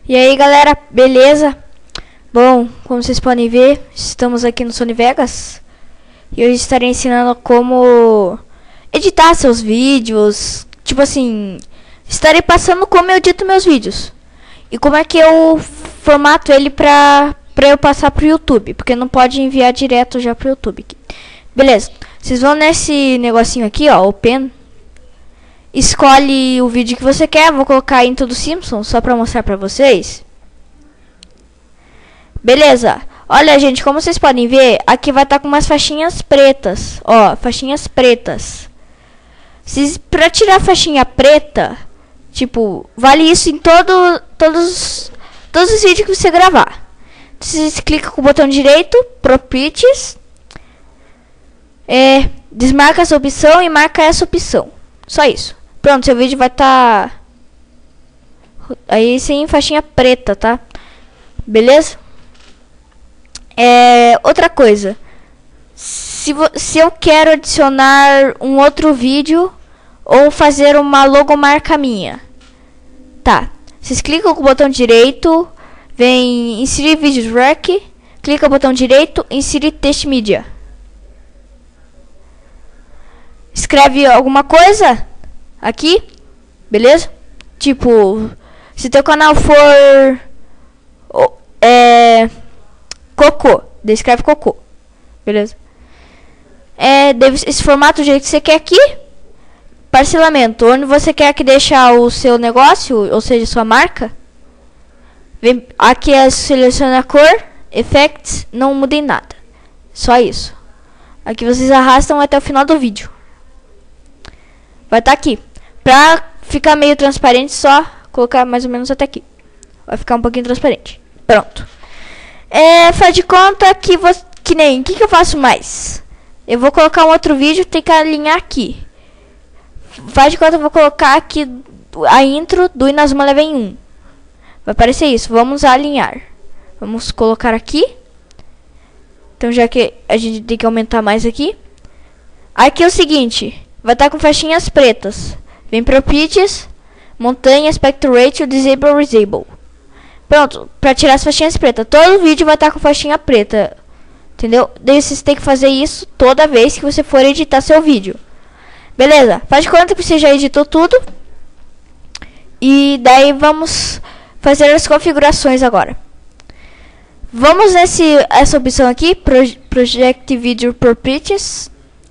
E aí galera, beleza? Bom, como vocês podem ver, estamos aqui no Sony Vegas e hoje estarei ensinando como editar seus vídeos. Tipo assim, estarei passando como eu edito meus vídeos e como é que eu formato ele pra eu passar pro YouTube, porque não pode enviar direto já pro YouTube. Beleza, vocês vão nesse negocinho aqui, ó, Open. Escolhe o vídeo que você quer. Vou colocar Into dos Simpsons só pra mostrar pra vocês. Beleza. Olha, gente, como vocês podem ver, aqui vai estar com umas faixinhas pretas. Ó, faixinhas pretas. Pra tirar a faixinha preta, tipo, vale isso em todos os vídeos que você gravar. Vocês clicam com o botão direito, Properties, desmarca essa opção e marca essa opção. Só isso. Pronto, seu vídeo vai estar aí sem faixinha preta, tá? Beleza? Outra coisa. Se eu quero adicionar um outro vídeo ou fazer uma logomarca minha. Tá. Vocês clicam com o botão direito, vem inserir vídeos rec, clica no botão direito, inserir text media. Escreve alguma coisa aqui, beleza? Tipo, se teu canal for cocô, descreve cocô, beleza? Esse formato do jeito que você quer aqui. Parcelamento, onde você quer que deixar o seu negócio, ou seja, sua marca. Vem aqui, seleciona a cor, effects, não muda em nada, só isso. Aqui vocês arrastam até o final do vídeo. Vai estar aqui. Pra ficar meio transparente, só colocar mais ou menos até aqui. Vai ficar um pouquinho transparente. Pronto. Faz de conta que o que eu faço mais? Eu vou colocar um outro vídeo, tem que alinhar aqui. Faz de conta que eu vou colocar aqui a intro do Inazuma Eleven 1. Vai aparecer isso. Vamos alinhar. Vamos colocar aqui. Então já que a gente tem que aumentar mais aqui. Aqui é o seguinte. Vai estar com faixinhas pretas. Vem Properties, Montanha, Aspect Ratio, Disable, Disable. Pronto, pra tirar as faixinhas pretas. Todo vídeo vai estar com faixinha preta. Entendeu? Daí vocês têm que fazer isso toda vez que você for editar seu vídeo. Beleza? Faz de conta que você já editou tudo. E daí vamos fazer as configurações agora. Vamos essa opção aqui, Project Video Properties.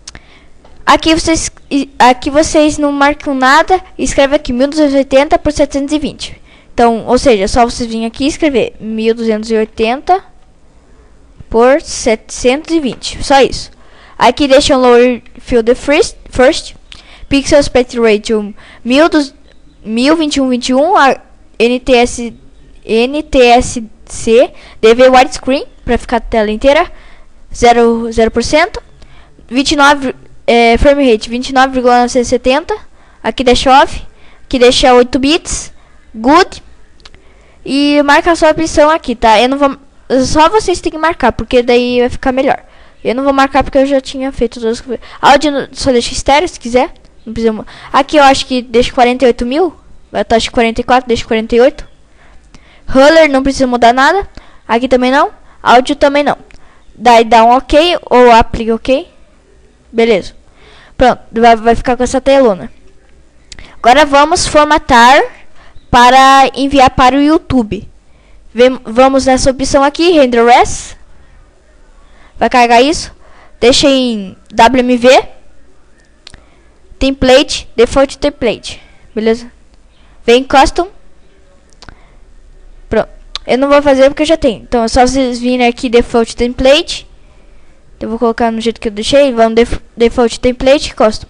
Aqui vocês não marcam nada, escreve aqui 1280 por 720. Então, ou seja, só vocês virem aqui e escrever 1280 por 720. Só isso. Aqui deixa o Lower Field First. Pixel Aspect Ratio 1021, NTSC, DV Widescreen, para ficar a tela inteira, 0%. 29 frame rate 29,970. Aqui deixa off. Aqui deixa 8 bits. Good. E marca a sua opção aqui, tá? Eu não vou. Só vocês têm que marcar, porque daí vai ficar melhor. Eu não vou marcar porque eu já tinha feito todas as coisas. Áudio só deixa estéreo se quiser. Não precisa. Aqui eu acho que deixa 48 mil. Vai estar acho 44, deixa 48. Roller não precisa mudar nada. Aqui também não. Áudio também não. Daí dá um OK ou aplica OK. Beleza. Pronto, vai ficar com essa telona. Agora vamos formatar para enviar para o YouTube. Vamos nessa opção aqui, Render As. Vai carregar isso. Deixa em WMV. Template, Default Template. Beleza? Vem em Custom. Pronto. Eu não vou fazer porque eu já tenho. Então é só vocês virem aqui, Default Template. Eu vou colocar no jeito que eu deixei. Vamos Default Template, Custom.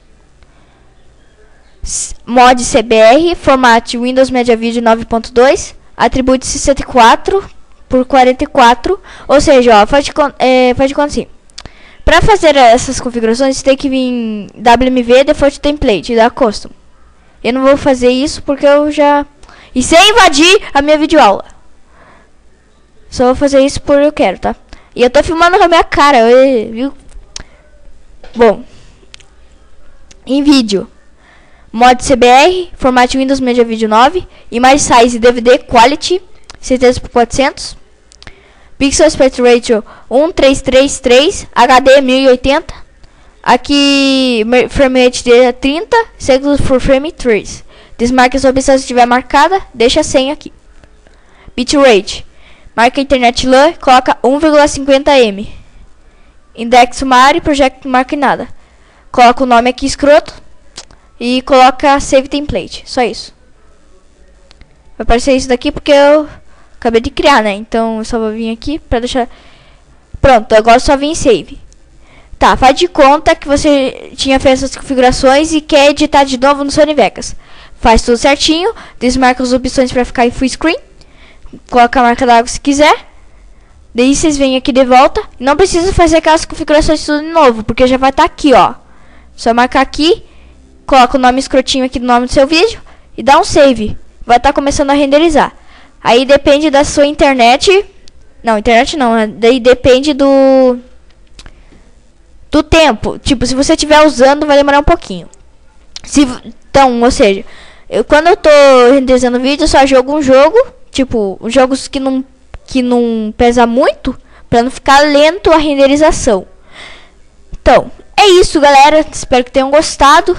Mod CBR, formato Windows Media Video 9.2, atributo 64 por 44, ou seja, ó, faz de conta assim. Para fazer essas configurações, você tem que vir em WMV Default Template da Custom. Eu não vou fazer isso porque eu já... E sem invadir a minha videoaula. Só vou fazer isso porque eu quero, tá? E eu tô filmando com a minha cara, viu? Bom. Em vídeo. Mod CBR, formato Windows Media Video 9, Image Size DVD Quality, certeza por 400. Pixel Aspect Ratio 1333, HD 1080. Aqui frame rate dele é 30 segundos por frame 3. Desmarque essa opção se estiver marcada, deixa 100 aqui. Bitrate, marca internet LAN, coloca 1,50m. Index sumário, project não marca nada. Coloca o nome aqui escroto e coloca Save Template, só isso. Vai aparecer isso daqui porque eu acabei de criar, né? Então eu só vou vir aqui pra deixar... Pronto, agora só vim em Save. Tá, faz de conta que você tinha feito essas configurações e quer editar de novo no Sony Vegas. Faz tudo certinho, desmarca as opções pra ficar em full screen. Coloca a marca d'água se quiser. Daí vocês vêm aqui de volta. Não precisa fazer aquelas configurações tudo de novo, porque já vai estar aqui, ó. Só marcar aqui, coloca o nome escrotinho aqui do nome do seu vídeo e dá um save. Vai estar começando a renderizar. Aí depende da sua internet. Não, internet não. Daí depende do tempo. Tipo, se você estiver usando, vai demorar um pouquinho. Então, ou seja, quando eu tô renderizando vídeo, eu só jogo um jogo. Tipo, jogos que não pesa muito, pra não ficar lento a renderização. Então, é isso, galera. Espero que tenham gostado.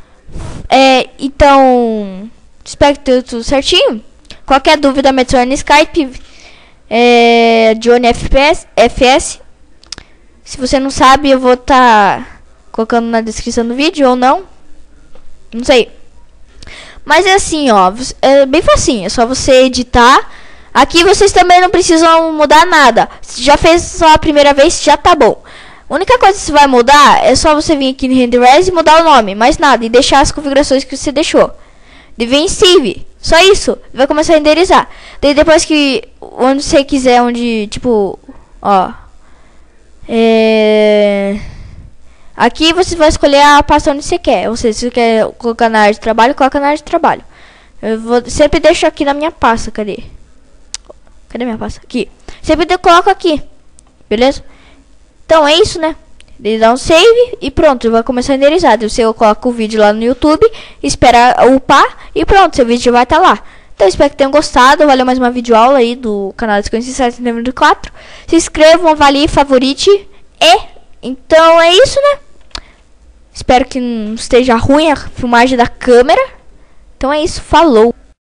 Então, espero que tenha tudo certinho. Qualquer dúvida, me adicione no Skype. Johnny FS. Se você não sabe, eu vou estar colocando na descrição do vídeo ou não. Não sei. Mas é assim, ó. É bem facinho. É só você editar. Aqui vocês também não precisam mudar nada. Se já fez só a primeira vez, já tá bom. A única coisa que você vai mudar é só você vir aqui no Renderize e mudar o nome. Mais nada. E deixar as configurações que você deixou. De vir em Save. Só isso. Vai começar a renderizar. Daí depois que... Onde você quiser, onde... Tipo... Ó... Aqui você vai escolher a pasta onde você quer. Ou seja, se você quer colocar na área de trabalho, coloca na área de trabalho. Eu sempre deixo aqui na minha pasta. Cadê minha pasta? Aqui. Sempre eu coloco aqui. Beleza? Então é isso, né? Ele dá um save e pronto, vai começar a renderizar. Você coloca o vídeo lá no YouTube, espera upar e pronto, seu vídeo vai estar lá. Então espero que tenham gostado. Valeu mais uma videoaula aí do canal Desconhecido número 4. Se inscrevam, avaliem, favorite. Então é isso, né? Espero que não esteja ruim a filmagem da câmera. Então é isso, falou!